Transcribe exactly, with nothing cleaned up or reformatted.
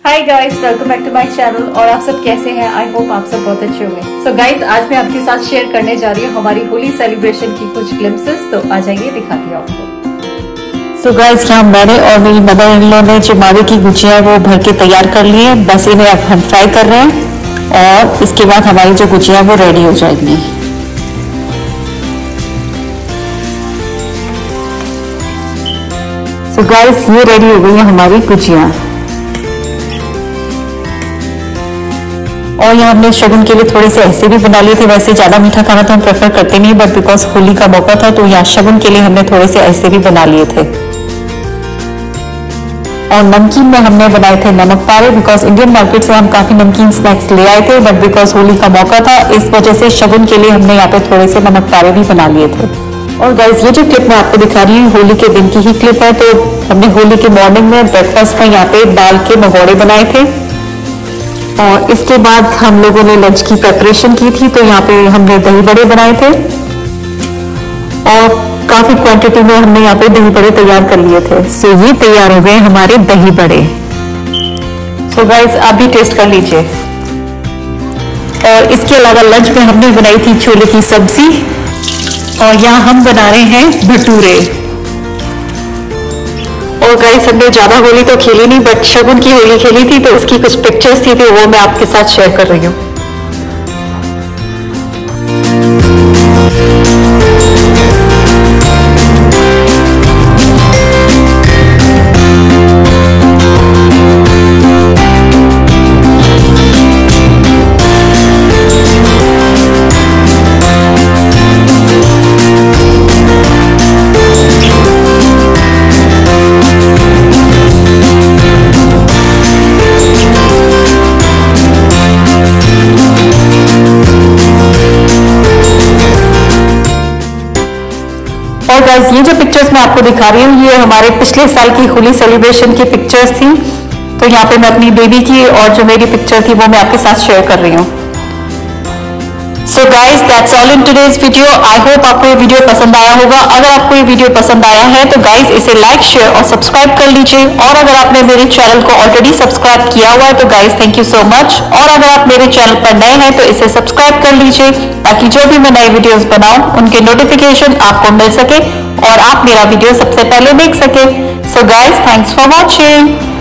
Hi guys, welcome back to my channel. और आप सब कैसे हैं? आई होप आप सब बहुत अच्छे होंगे। सो गाइस, आज मैं आपके साथ शेयर करने जा रही हूँ हमारी होली सेलिब्रेशन की कुछ ग्लिम्पसेस। तो आ जाइए, दिखाती हूँ आपको। सो गाइस, यहाँ मैंने और मेरी मदर इन लॉ ने जो मावे की गुजिया वो भर के तैयार कर ली है। बस इन्हें अब हम फ्राई कर रहे हैं और इसके बाद हमारी जो गुजिया वो रेडी हो जाएगी। सो गाइस, ये रेडी हो गई है हमारी गुजिया। और यहाँ हमने शगुन के लिए थोड़े से ऐसे भी बना लिए थे। वैसे ज्यादा मीठा खाना तो हम प्रेफर करते नहीं, बट बिकॉज होली का मौका था तो यहाँ शगुन के लिए हमने थोड़े से ऐसे भी बना लिए थे। और नमकीन में हमने बनाए थे नमक पारे, बिकॉज इंडियन मार्केट से हम काफी नमकीन स्नैक्स ले आए थे, बट बिकॉज होली का मौका था इस वजह से शगुन के लिए हमने यहाँ पे थोड़े से नमक पारे भी बना लिए थे। और गाइस, ये जो क्लिप मैं आपको दिखा रही हूँ होली के दिन की ही क्लिप है। तो हमने होली के मॉर्निंग में ब्रेकफास्ट में यहाँ पे दाल के मंगोड़े बनाए थे और इसके बाद हम लोगों ने लंच की प्रिपरेशन की थी। तो यहाँ पे हमने दही बड़े बनाए थे और काफी क्वांटिटी में हमने यहाँ पे दही बड़े तैयार कर लिए थे। सो ये तैयार हो गए हमारे दही बड़े। सो गाइस, आप भी टेस्ट कर लीजिए। और इसके अलावा लंच में हमने बनाई थी छोले की सब्जी और यहाँ हम बना रहे हैं भटूरे। और गाइस, हमने ज्यादा होली तो खेली नहीं, बट शगुन की होली खेली थी तो उसकी कुछ पिक्चर्स थी तो वो मैं आपके साथ शेयर कर रही हूँ। और गाइस, ये जो पिक्चर्स मैं आपको दिखा रही हूँ ये हमारे पिछले साल की होली सेलिब्रेशन की पिक्चर्स थी। तो यहाँ पे मैं अपनी बेबी की और जो मेरी पिक्चर थी वो मैं आपके साथ शेयर कर रही हूँ। So guys, that's all in today's video. I hope आपको ये वीडियो पसंद आया होगा। अगर आपको ये वीडियो पसंद आया है तो गाइस इसे लाइक, शेयर और सब्सक्राइब कर लीजिए। और अगर आपने मेरे चैनल को ऑलरेडी सब्सक्राइब किया हुआ है तो guys thank you so much. और अगर आप मेरे चैनल पर नए हैं तो इसे सब्सक्राइब कर लीजिए ताकि जो भी मैं नए वीडियोस बनाऊं उनके नोटिफिकेशन आपको मिल सके और आप मेरा वीडियो सबसे पहले देख सके। So guys, thanks for watching.